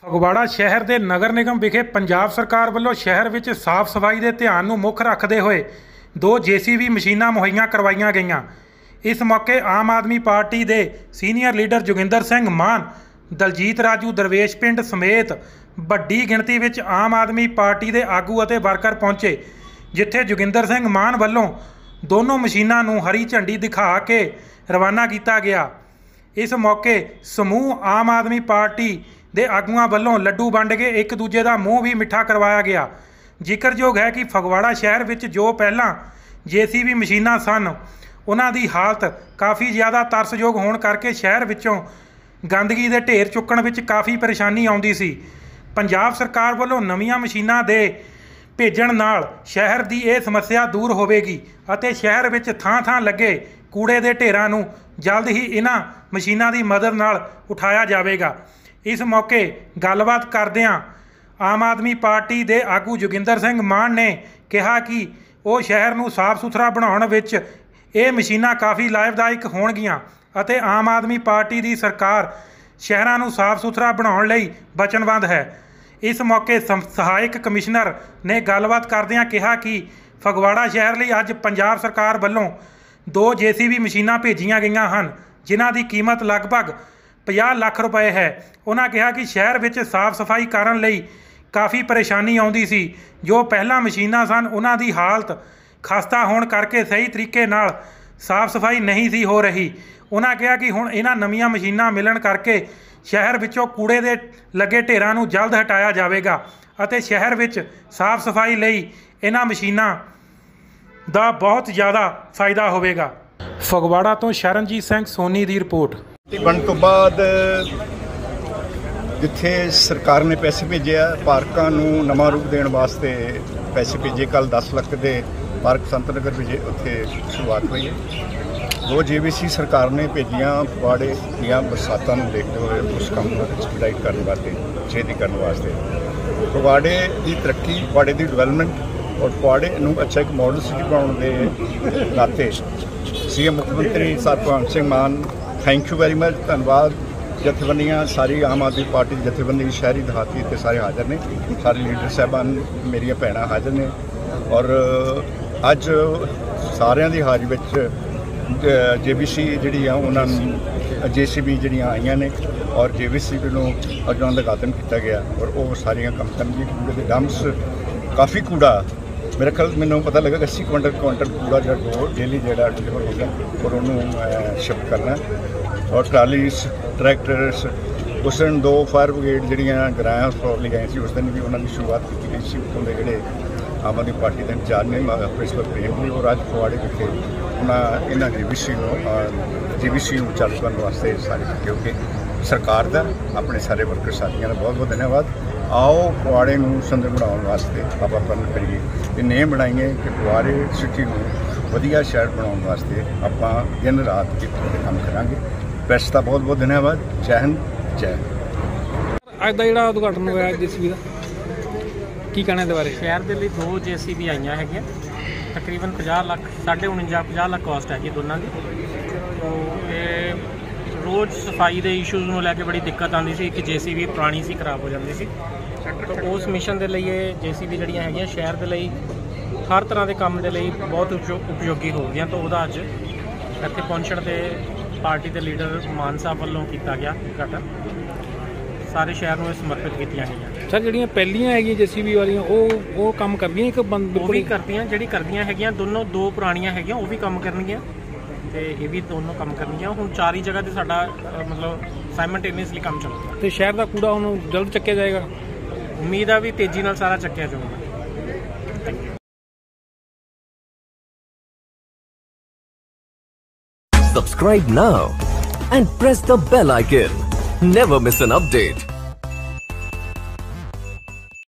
ਫਗਵਾੜਾ ਸ਼ਹਿਰ ਦੇ ਨਗਰ ਨਿਗਮ ਵਿਖੇ ਪੰਜਾਬ ਸਰਕਾਰ ਵੱਲੋਂ ਸ਼ਹਿਰ ਵਿੱਚ ਸਾਫ਼ ਸਫਾਈ ਦੇ ਧਿਆਨ ਨੂੰ ਮੁੱਖ ਰੱਖਦੇ ਹੋਏ 2 JCB ਮਸ਼ੀਨਾਂ ਮੁਹੱਈਆ ਕਰਵਾਈਆਂ ਗਈਆਂ। ਇਸ ਮੌਕੇ ਆਮ ਆਦਮੀ ਪਾਰਟੀ ਦੇ ਸੀਨੀਅਰ ਲੀਡਰ ਜੋਗਿੰਦਰ ਸਿੰਘ ਮਾਨ, ਦਲਜੀਤ ਰਾਜੂ ਦਰਵੇਸ਼ ਪਿੰਡ ਸਮੇਤ ਵੱਡੀ ਗਿਣਤੀ ਵਿੱਚ ਆਮ ਆਦਮੀ ਪਾਰਟੀ ਦੇ ਆਗੂ ਅਤੇ ਵਰਕਰ ਪਹੁੰਚੇ, ਜਿੱਥੇ ਜੋਗਿੰਦਰ ਸਿੰਘ ਮਾਨ ਵੱਲੋਂ ਦੋਨੋਂ ਮਸ਼ੀਨਾਂ ਨੂੰ ਹਰੀ ਝੰਡੀ ਦਿਖਾ ਕੇ ਰਵਾਨਾ ਕੀਤਾ ਗਿਆ। इस मौके समूह आम आदमी पार्टी के आगुआं वालों लड्डू वंड के एक दूजे का मूँह भी मिठा करवाया गया। जिक्रयोग है कि फगवाड़ा शहर में जो पहला JCB मशीनां सन उन्हां दी हालत काफ़ी ज़्यादा तरसयोग होने करके शहर विचों गंदगी के ढेर चुकण विच काफ़ी परेशानी आउंदी सी। पंजाब सरकार वालों नवीं मशीनां दे भेजण नाल शहर की यह समस्या दूर होवेगी अते शहर विच थां-थां लगे कूड़े के ढेरां नूं जल्द ही इन्हां मशीनां की मदद नाल उठाया जाएगा। इस मौके गलबात करदिआं आम आदमी पार्टी के आगू जोगिंदर सिंह मान ने कहा कि वो शहर नूं साफ सुथरा बनाउण विच ये मशीनां काफ़ी लाभदायक होणगीआं अते आम आदमी पार्टी की सरकार शहरां नूं साफ सुथरा बनाउण लई वचनबद्ध है। इस मौके सहायक कमिश्नर ने गलबात करदिआं कहा कि फगवाड़ा शहर लई अज पंजाब सरकार वल्लों 2 JCB मशीनां भेजियां गईयां हन, जिन्हां दी कीमत लगभग 50 लाख रुपए है। उन्होंने कहा कि शहर विच साफ सफाई करन लई काफ़ी परेशानी आउंदी सी। जो पहला मशीनां सन उन्हां दी हालत खस्ता होण करके सही तरीके नाल साफ सफाई नहीं सी हो रही। उन्होंने कहा कि हुण इन्हां नवीं मशीनां मिलण करके शहर विचों कूड़े दे लगे ढेरां नूं जल्द हटाया जाएगा अते शहर विच साफ सफाई लई इन्हां मशीनां ਦਾ बहुत ज़्यादा फायदा होवेगा। फगवाड़ा तो शरणजीत सिंह सोनी की रिपोर्ट। बन तो बाद जिथे सरकार ने पैसे भेजे आ पार्कों नूं नवां रूप देने वास्ते पैसे भेजे, कल 10 लाख के पार्क संत नगर भेजे, उत्थे शुरुआत हुई है। 2 JBC सरकार ने भेजियां फगवाड़े दीआं बरसातां नूं देखते हुए उस काम को एक्सपीडाइट करने वास्ते, छेती करने वास्ते फगवाड़े की तरक्की, फगवाड़े की डिवेलपमेंट और फगवाड़े नूं अच्छा एक मॉडल सिटी बनाने के नाते सीएम मुख्यमंत्री भगवंत सिंह मान थैंक यू वेरी मच, धन्यवाद। जथेबंदियां सारी आम आदमी पार्टी की जथेबंदी शहरी देहाती ते सारे हाज़र ने, सारे लीडर साहबान मेरिया भैणां हाज़र ने और अज सारियां दी हाज़री विच JBC जिहड़ी आ उन्हां JCB जिहड़ियां आईयां ने और JBC नूं अज उन्हां दा उद्घाटन किया गया और वो सारियां काम करनगे। कूड़े दे डंप्स काफ़ी कूड़ा मेरे ख्याल मैंने पता लगा 80 क्विंटल कूड़ा जो डेली जो डिलीवर होगा और उन्होंने शिफ्ट करना और ट्रालीस ट्रैक्टर्स उस दिन 2 फायर ब्रिगेड जड़ियाँ ग्रां फ्लोर ली गई थी, उस दिन भी उन्होंने शुरुआत की गई थी। उतों के जोड़े आम आदमी पार्टी के इंचार्ज ने प्रिंसिपल प्रेम जी और अज फगवाड़े विखे उन्होंने इन्होंने JBC चालू करने वास्ते सारे इकट्ठे होकर सरकार का अपने सारे वर्कर साथियों का बहुत बहुत धन्यवाद। आओ फगवाड़े नूं सुंदर बनाउण वास्ते आपां प्रण करिए ते नेम बनाइए कि फगवाड़े सिटी नूं वधिया शहर बनाउण वास्ते आपां दिन रात किते काम करांगे। प्रेस का बहुत बहुत धन्यवाद। जय हिंद, जय हिंद। अज का जिहड़ा उद्घाटन होया JCB का की कहना इहदे बारे? शहर के लिए 2 JCB आईयां हैगियां, तकरीबन 50 लाख 49 लाख कॉस्ट हैगी दोनों की। तो रोज़ सफाई के इशूज़ में लैके बड़ी दिक्कत आती सी कि JCB पुरानी सी खराब हो जाती सी। तो उस मिशन के लिए JCB जड़ियाँ है शहर के लिए हर तरह के काम के लिए बहुत उपयोगी हो गई। तो वह अज इतने पहुँचण से पार्टी के लीडर मान साहब वालों किया गया उद्घाटन, सारे शहर में समर्पित की गई। सर जी पहलियाँ है JCB वालियाँ वो काम करदियां एक बंद भी करदियां, जी करदियां है दोनों 2 पुरानियां है वो भी काम करनगियां ते ये भी दोनों काम करनगियां। हुण 4 ही जगह ते साडा मतलब साइमल्टेनियसली काम चलदा ते शहर का कूड़ा हुण जल्द चक्या जाएगा। उम्मीद है भी तेजी नाल सारा चक्या जाऊगा। Subscribe now and press the bell icon. Never miss an update.